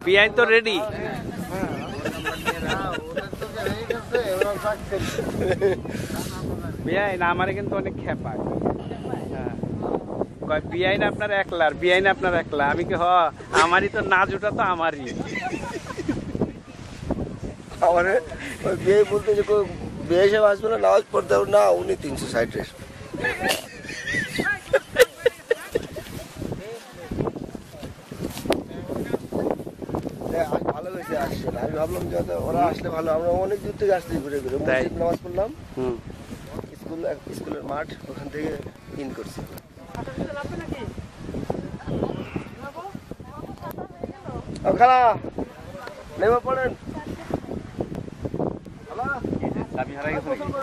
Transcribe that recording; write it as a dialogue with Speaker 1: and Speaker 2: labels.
Speaker 1: পিয়াই তো রেডি। বিয়াই না আমারে কিন্তু অনেক খেপায়। হ্যাঁ কয় বিয়াই না আপনার একলার, বিয়াই না আপনার একলা। আমি কি আমারই তো নাজুটা তো আমারই।
Speaker 2: আমারে ওই বিয়ে বলতে যে বিয়ে হিসেবে আসবে না, নামাজ পড়তে হবে না, উনি 360 ভালো হয়েছে আসছেন। আমি ভাবলাম যে ওরা আসলে ভালো, আমরা অনেক দূর থেকে আসছি ঘুরে ঘুরে। মসজিদ নামাজ পড়লাম, স্কুলের মাঠ, ওখান থেকে ইন করছি। খালা নেমে পড়েন।
Speaker 1: চাবি হারাই গেছে নাকি?